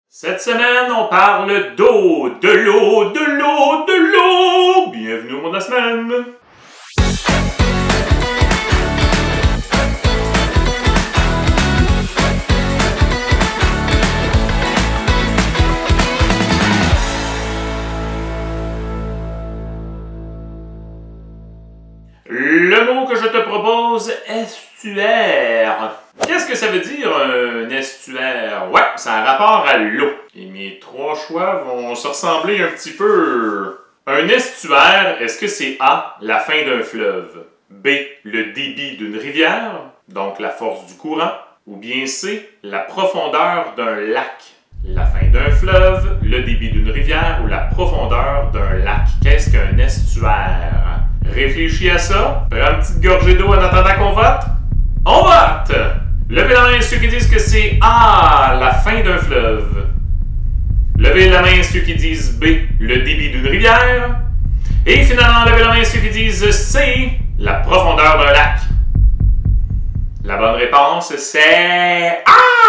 Cette semaine, on parle d'eau, de l'eau, de l'eau, de l'eau. Bienvenue au mot de la semaine. Le mot que je te propose, estuaire. Qu'est-ce que ça veut dire un estuaire? Ouais, ça a un rapport à l'eau. Et mes trois choix vont se ressembler un petit peu. Un estuaire, est-ce que c'est A, la fin d'un fleuve, B, le débit d'une rivière, donc la force du courant, ou bien C, la profondeur d'un lac? La fin d'un fleuve, le débit d'une rivière ou la profondeur d'un lac. Qu'est-ce qu'un estuaire? Réfléchis à ça. Prends une petite gorgée d'eau en attendant qu'on vote. On vote! Levez la main ceux qui disent que c'est A, la fin d'un fleuve. Levez la main ceux qui disent B, le débit d'une rivière. Et finalement, levez la main ceux qui disent C, la profondeur d'un lac. La bonne réponse, c'est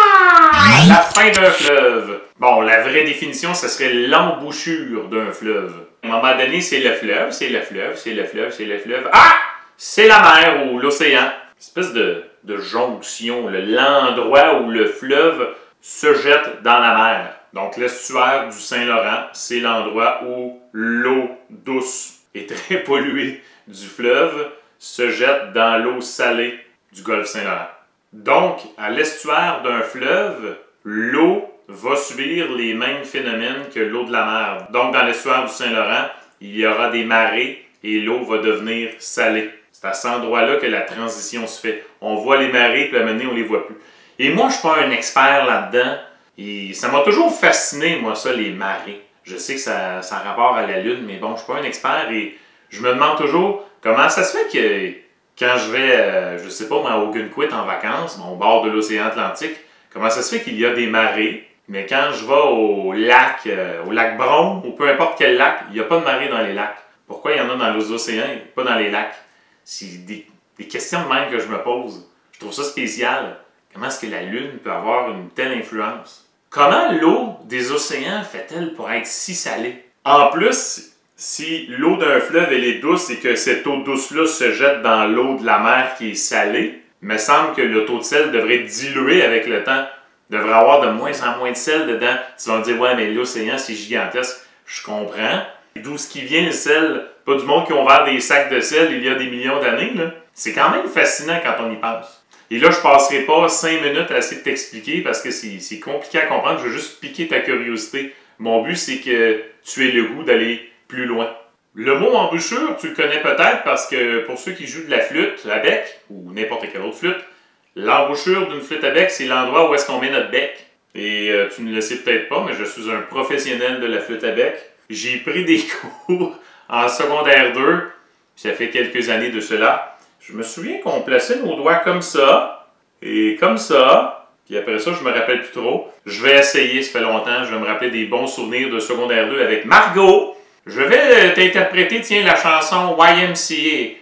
A, la fin d'un fleuve. Bon, la vraie définition, ce serait l'embouchure d'un fleuve. À un moment donné, c'est le fleuve, c'est le fleuve, c'est le fleuve, c'est le fleuve. Ah! C'est la mer ou l'océan. Espèce de jonction, l'endroit où le fleuve se jette dans la mer. Donc, l'estuaire du Saint-Laurent, c'est l'endroit où l'eau douce et très polluée du fleuve se jette dans l'eau salée du golfe Saint-Laurent. Donc, à l'estuaire d'un fleuve, l'eau va subir les mêmes phénomènes que l'eau de la mer. Donc, dans l'estuaire du Saint-Laurent, il y aura des marées et l'eau va devenir salée. C'est à cet endroit-là que la transition se fait. On voit les marées, puis à un moment donné, on les voit plus. Et moi, je suis pas un expert là-dedans. Et ça m'a toujours fasciné, moi, ça, les marées. Je sais que ça a rapport à la Lune, mais bon, je suis pas un expert et je me demande toujours comment ça se fait que quand je vais, je sais pas, à Ogunquit en vacances, au bord de l'océan Atlantique, comment ça se fait qu'il y a des marées, mais quand je vais au lac Brome, ou peu importe quel lac, il n'y a pas de marée dans les lacs. Pourquoi il y en a dans les océans et pas dans les lacs? C'est des questions de même que je me pose. Je trouve ça spécial. Comment est-ce que la Lune peut avoir une telle influence? Comment l'eau des océans fait-elle pour être si salée? En plus, si l'eau d'un fleuve elle est douce et que cette eau douce-là se jette dans l'eau de la mer qui est salée, il me semble que le taux de sel devrait diluer avec le temps. Il devrait avoir de moins en moins de sel dedans. Tu vas me dire, ouais, mais l'océan, c'est gigantesque. Je comprends. D'où ce qui vient le sel? Pas du monde qui ont ouvert des sacs de sel il y a des millions d'années. C'est quand même fascinant quand on y pense. Et là, je ne passerai pas 5 minutes à essayer de t'expliquer parce que c'est compliqué à comprendre. Je veux juste piquer ta curiosité. Mon but, c'est que tu aies le goût d'aller plus loin. Le mot embouchure, tu le connais peut-être parce que pour ceux qui jouent de la flûte à bec ou n'importe quelle autre flûte, l'embouchure d'une flûte à bec, c'est l'endroit où est-ce qu'on met notre bec. Et tu ne le sais peut-être pas, mais je suis un professionnel de la flûte à bec. J'ai pris des cours en secondaire 2, ça fait quelques années de cela. Je me souviens qu'on plaçait nos doigts comme ça, et comme ça, puis après ça, je me rappelle plus trop. Je vais essayer, ça fait longtemps, je vais me rappeler des bons souvenirs de secondaire 2 avec Margot. Je vais t'interpréter, tiens, la chanson YMCA.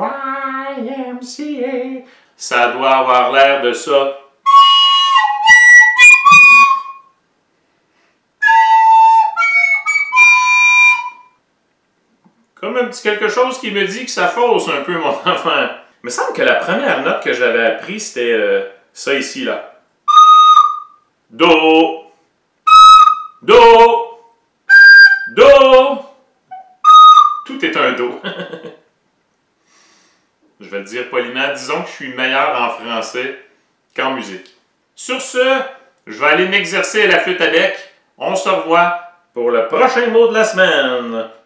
YMCA. Ça doit avoir l'air de ça. Comme un petit quelque chose qui me dit que ça fausse un peu, mon enfant. Il me semble que la première note que j'avais apprise, c'était ça ici, là. Do. Do. Do. Tout est un do. Je vais le dire poliment. Disons que je suis meilleur en français qu'en musique. Sur ce, je vais aller m'exercer à la flûte à bec. On se revoit pour le prochain mot de la semaine.